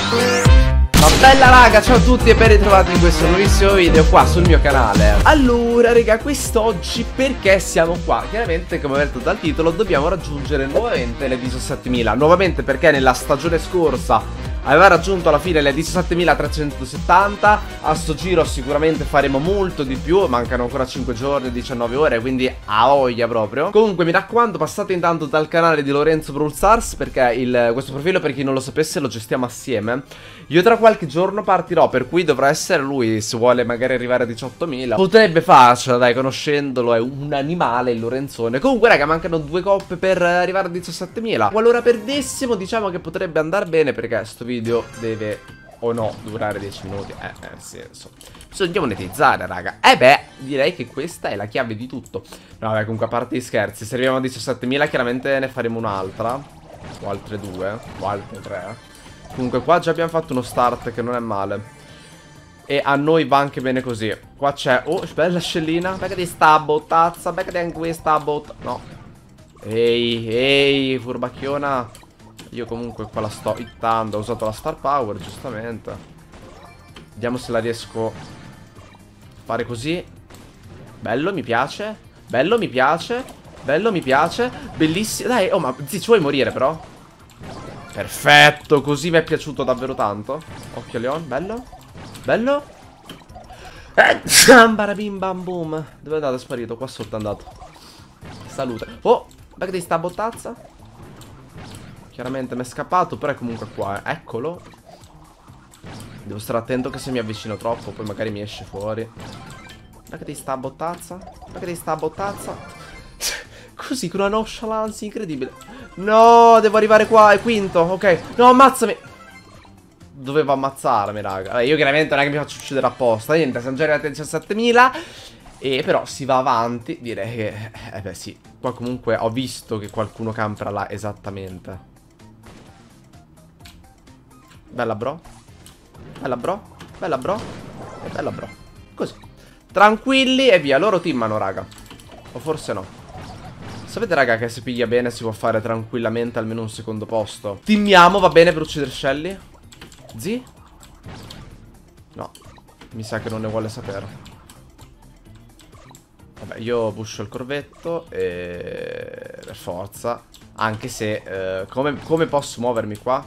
Ma bella raga, ciao a tutti e ben ritrovati in questo nuovissimo video qua sul mio canale. Allora raga, quest'oggi perché siamo qua? Chiaramente, come avete dal titolo, dobbiamo raggiungere nuovamente le 17.000. Nuovamente perché nella stagione scorsa aveva raggiunto alla fine le 17.370. A sto giro sicuramente faremo molto di più. Mancano ancora 5 giorni, 19 ore, quindi a voglia proprio. Comunque mi raccomando, passate intanto dal canale di Lorenzo Brawl Stars, perché questo profilo, per chi non lo sapesse, lo gestiamo assieme. Io tra qualche giorno partirò, per cui dovrà essere lui, se vuole magari arrivare a 18.000. Potrebbe farcela, dai, conoscendolo, è un animale il Lorenzone. Comunque raga, mancano 2 coppe per arrivare a 17.000. Qualora perdessimo, diciamo che potrebbe andare bene, perché sto video deve o no durare 10 minuti. Nel senso, bisogna monetizzare raga. Beh, direi che questa è la chiave di tutto. No vabbè, comunque a parte gli scherzi, se arriviamo a 17.000 chiaramente ne faremo un'altra, o altre 2, o altre 3. Comunque qua già abbiamo fatto uno start che non è male, e a noi va anche bene così. Qua c'è, oh bella scellina. Becca di sta bottazza, becca di anche questa bot. No. Ehi, furbacchiona. Io comunque qua la sto hittando. Ho usato la star power, giustamente. Vediamo se la riesco a fare così. Bello, mi piace. Bello, mi piace. Bello, mi piace. Bellissimo. Dai, oh ma ci vuoi morire però? Perfetto, così mi è piaciuto davvero tanto. Occhio Leon, bello. Bello. Barabim bam boom. Dove è andato? È sparito, qua sotto è andato. Salute. Oh, back di sta bottazza. Chiaramente mi è scappato, però è comunque qua, Eccolo. Devo stare attento che se mi avvicino troppo poi magari mi esce fuori. Back di sta bottazza. Back di sta bottazza. Così, con una nonchalance incredibile. No, devo arrivare qua, è quinto, ok. No, ammazzami. Dovevo ammazzarmi, raga. Vabbè, io chiaramente non è che mi faccio uccidere apposta. Niente, siamo già arrivati a 17.000. E però si va avanti. Direi che, beh sì. Qua comunque ho visto che qualcuno camperà là esattamente. Bella bro. Bella bro. Bella bro. E bella bro. Così. Tranquilli e via, loro teamano, raga. O forse no. Sapete raga che se piglia bene si può fare tranquillamente almeno un secondo posto. Teamiamo, va bene per uccidere Shelly? Zi? No, mi sa che non ne vuole sapere. Vabbè, io pusho il corvetto e... per forza. Anche se... come posso muovermi qua?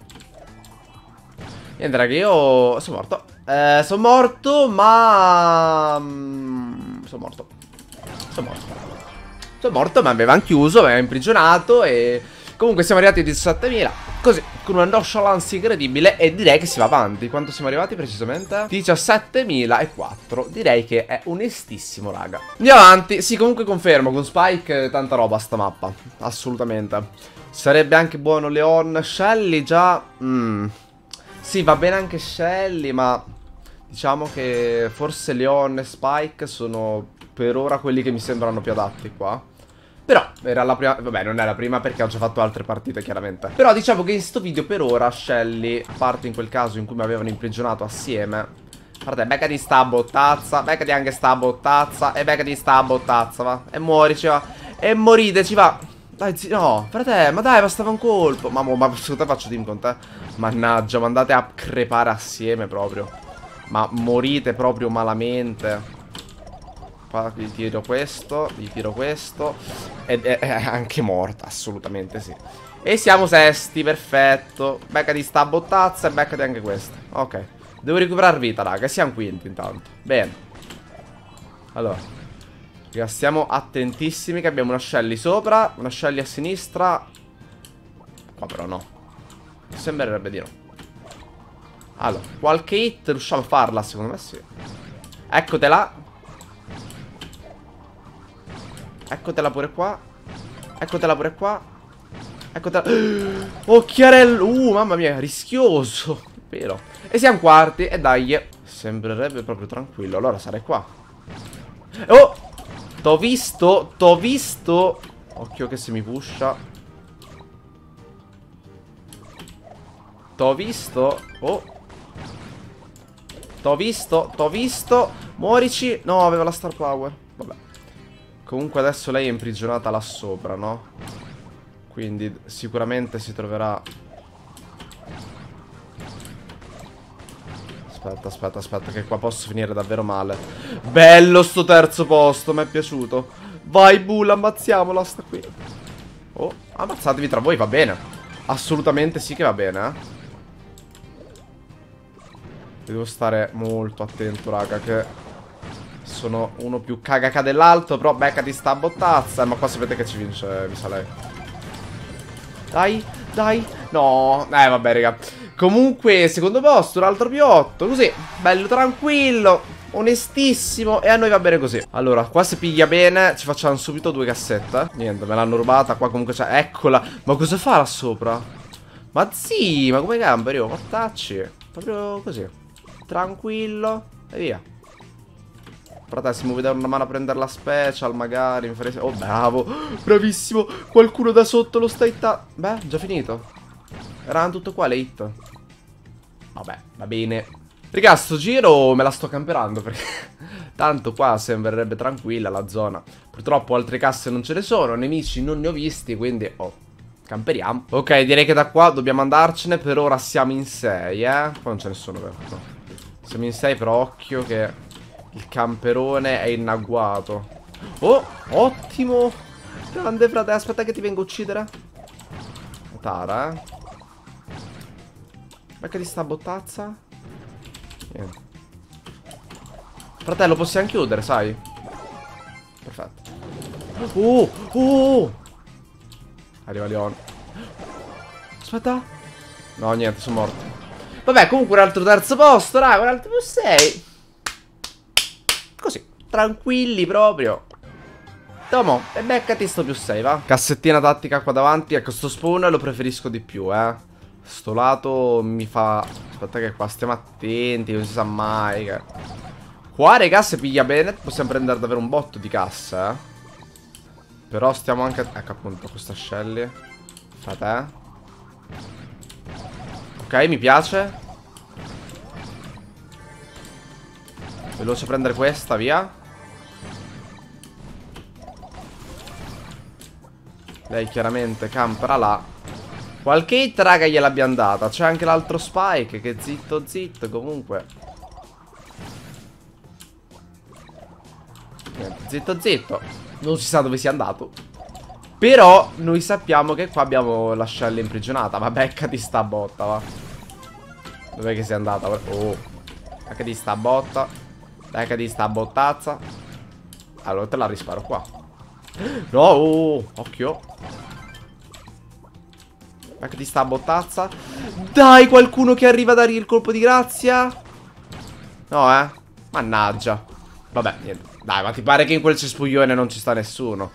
Niente raga, io... sono morto. Sono morto, ma... sono morto. Sono morto. Sono morto, ma mi avevano chiuso, mi avevano imprigionato e... comunque siamo arrivati a 17.000. Così, con una nonchalance incredibile. E direi che si va avanti. Quanto siamo arrivati precisamente? 17.004. Direi che è onestissimo, raga. Andiamo avanti. Sì, comunque confermo, con Spike tanta roba sta mappa. Assolutamente. Sarebbe anche buono Leon. Shelly già... sì, va bene anche Shelly, ma... diciamo che forse Leon e Spike sono per ora quelli che mi sembrano più adatti qua. Però era la prima, vabbè non è la prima perché ho già fatto altre partite chiaramente. Però diciamo che in sto video per ora Shelly, a parte in quel caso in cui mi avevano imprigionato assieme. Guardate, becca di sta bottazza, becca di anche sta bottazza e becca di sta bottazza, va. E muorici, va. E morite, ci va. Dai, no, frate, ma dai, bastava un colpo. Ma secondo te faccio team con te? Mannaggia, ma andate a crepare assieme proprio. Ma morite proprio malamente. Qua gli tiro questo, gli tiro questo. Ed è anche morta, assolutamente sì. E siamo sesti, perfetto. Becca di sta bottazza e becca di anche questa. Ok, devo recuperare vita, raga. Siamo quinti intanto. Bene. Allora, raga, stiamo attentissimi che abbiamo una Shelly sopra, una Shelly a sinistra. Qua però no. Sembrerebbe di no. Allora, qualche hit riusciamo a farla, secondo me sì. Eccotela. Eccotela pure qua. Eccotela pure qua. Eccotela. Occhiarello. Mamma mia, rischioso. Vero. E siamo quarti. E dai. Sembrerebbe proprio tranquillo. Allora sarei qua. Oh, t'ho visto. T'ho visto. Occhio che se mi pusha. T'ho visto. Oh. T'ho visto. T'ho visto. Muorici. No, aveva la star power. Vabbè. Comunque adesso lei è imprigionata là sopra, no? Quindi sicuramente si troverà Aspetta, che qua posso finire davvero male. Bello sto terzo posto, mi è piaciuto. Vai, Bull, ammazziamola, sta qui. Oh, ammazzatevi tra voi, va bene. Assolutamente sì che va bene, Devo stare molto attento, raga, che sono uno più cagaca dell'altro. Però beccati sta bottazza. Ma qua sapete che ci vince, mi sa lei. Dai. No, vabbè, raga. Comunque, secondo posto, un altro più 8. Così, bello tranquillo, onestissimo. E a noi va bene così. Allora, qua se piglia bene ci facciamo subito 2 cassette. Niente, me l'hanno rubata. Qua comunque c'è, eccola. Ma cosa fa là sopra? Ma sì, ma come gamberi, oh, mortacci. Proprio così, tranquillo e via. Frate, se muovi da una mano a prendere la special, magari mi farei... Oh, bravo, bravissimo. Qualcuno da sotto lo sta hittando. Beh, già finito. Erano tutto qua le hit. Vabbè, va bene. Raga, sto giro me la sto camperando, perché tanto qua sembrerebbe tranquilla la zona. Purtroppo altre casse non ce ne sono, nemici non ne ho visti, quindi camperiamo. Ok, direi che da qua dobbiamo andarcene. Per ora siamo in 6, Qua non c'è nessuno, vero? No. Siamo in 6, però occhio che il camperone è innagguato. Oh, ottimo. Grande frate, aspetta che ti vengo a uccidere. Tara, Becca di sta bottazza. Niente. Fratello, possiamo chiudere, sai? Perfetto. Arriva Leon. Aspetta. No, niente, sono morto. Vabbè, comunque un altro terzo posto, raga. Un altro più 6. Così, tranquilli proprio. Tomo, e beccati sto più 6, va. Cassettina tattica qua davanti. Ecco, sto spawn lo preferisco di più, Sto lato mi fa... Aspetta che qua stiamo attenti, non si sa mai che... Qua, raga, se piglia bene possiamo prendere davvero un botto di cassa, Però stiamo anche... Ecco appunto questa Shelly. Frate. Ok, mi piace. Veloce prendere questa, via. Lei chiaramente campera là. Qualche hit, raga, gliel'abbiamo data. C'è anche l'altro Spike che zitto comunque. Niente, zitto. Non si sa dove sia andato. Però noi sappiamo che qua abbiamo la Shelly imprigionata. Ma beccati sta botta, va. Dov'è che sia andata? Oh, beccati sta botta. Beccati sta bottazza. Allora te la risparo qua. No, occhio. Beccati sta bottazza. Dai, qualcuno che arriva a dargli il colpo di grazia. No, mannaggia. Vabbè, niente. Dai, ma ti pare che in quel cespuglione non ci sta nessuno?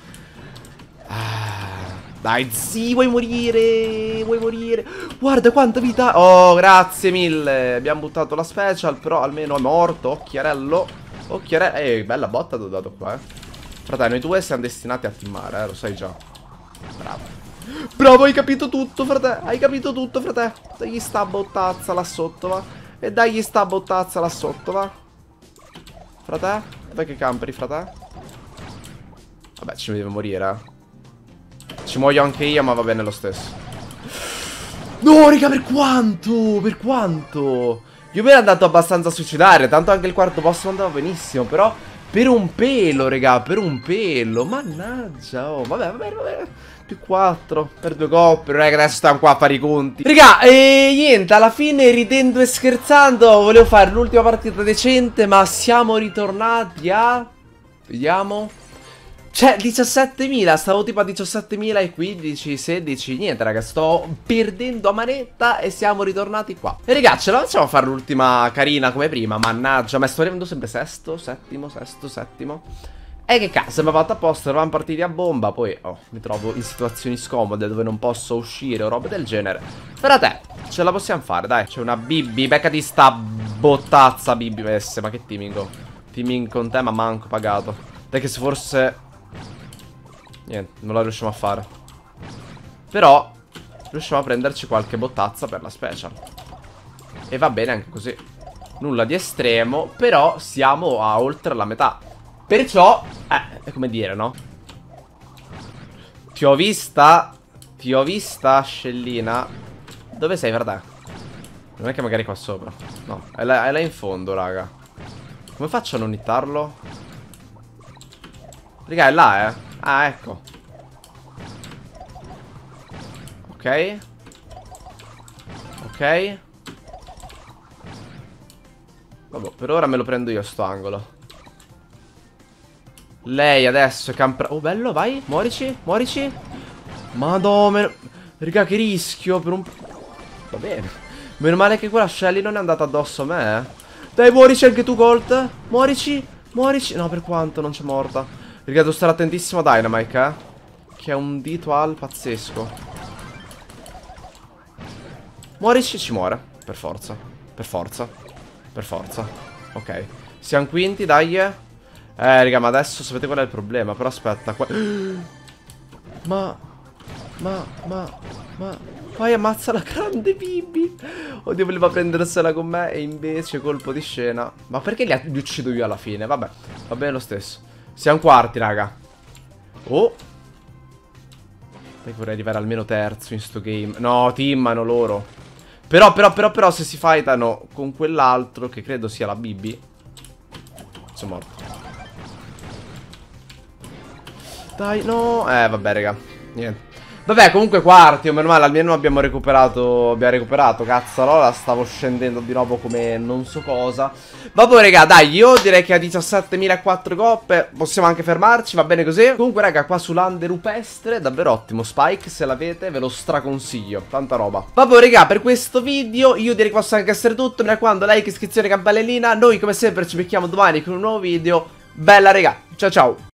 Dai, zii, vuoi morire? Vuoi morire? Guarda quanta vita. Oh, grazie mille. Abbiamo buttato la special, però almeno è morto. Occhiarello. Occhiarello. Bella botta ti ho dato qua, Fratello, noi due siamo destinati a teamare, lo sai già. Bravo. Bravo, hai capito tutto, frate. Hai capito tutto, frate. Dagli sta bottazza là sotto, va. E dagli sta bottazza là sotto, va. Frate. Dov'è che camperi, frate? Vabbè, ci deve morire, Ci muoio anche io, ma va bene lo stesso. No, raga, per quanto? Per quanto? Io mi ero andato abbastanza a suicidare. Tanto anche il quarto posto andava benissimo. Però per un pelo, raga, per un pelo. Mannaggia, vabbè. Più 4 per 2 coppe. Raga, adesso stiamo qua a fare i conti. Raga, e niente, alla fine, ridendo e scherzando, volevo fare l'ultima partita decente, ma siamo ritornati a... Vediamo. Cioè, 17.000, stavo tipo a 17.015, 16, niente raga, sto perdendo a manetta e siamo ritornati qua. E raga, ce la facciamo a fare l'ultima carina come prima, mannaggia, ma sto arrivando sempre sesto, settimo. E che cazzo, mi ha fatto apposta, eravamo partiti a bomba, poi mi trovo in situazioni scomode dove non posso uscire o robe del genere. Per a te, ce la possiamo fare, dai. C'è una Bibi, beccati sta bottazza Bibi, ma che teaming. Teaming con te, ma manco pagato. Dai che se forse... Niente, non la riusciamo a fare. Però riusciamo a prenderci qualche bottazza per la special. E va bene anche così. Nulla di estremo, però siamo a oltre la metà. Perciò, è come dire, no? Ti ho vista, scellina. Dove sei, frate? Non è che magari qua sopra. No, è là in fondo, raga. Come faccio a non hittarlo? Raga, è là, eh. Ah, ecco. Ok. Ok. Vabbè, per ora me lo prendo io sto angolo. Lei adesso è campra... Oh, bello, vai. Muorici, muorici. Madonna. Raga, che rischio per un... Va bene. Meno male che quella Shelly non è andata addosso a me, eh. Dai, muorici anche tu, Colt. Muorici, muorici. No, per quanto non c'è morta. Raga, devo stare attentissimo a Dynamite, eh. Che è un dito al pazzesco. Muorici, ci muore. Per forza. Per forza. Per forza. Ok. Siamo quinti, dai. Raga, ma adesso sapete qual è il problema? Però aspetta qua... Ma... Vai, ammazza la grande Bibi. Oddio, voleva prendersela con me e invece colpo di scena. Ma perché li uccido io alla fine? Vabbè, va bene lo stesso. Siamo quarti, raga. Oh. Dai, vorrei arrivare almeno terzo in sto game. No, teamano loro. Però se si fightano con quell'altro, che credo sia la Bibi, sono morto. Dai, no. Vabbè, raga. Niente. Vabbè, comunque quarti, o meno male, almeno abbiamo recuperato, cazzarola, stavo scendendo di nuovo come non so cosa. Vabbè, raga, dai, io direi che a 17.004 coppe possiamo anche fermarci, va bene così. Comunque, raga, qua sull'Under rupestre, davvero ottimo. Spike, se l'avete, ve lo straconsiglio, tanta roba. Vabbè, raga, per questo video io direi che possa anche essere tutto. Mi raccomando, like, iscrizione, campanellina. Noi, come sempre, ci becchiamo domani con un nuovo video. Bella, raga, ciao ciao.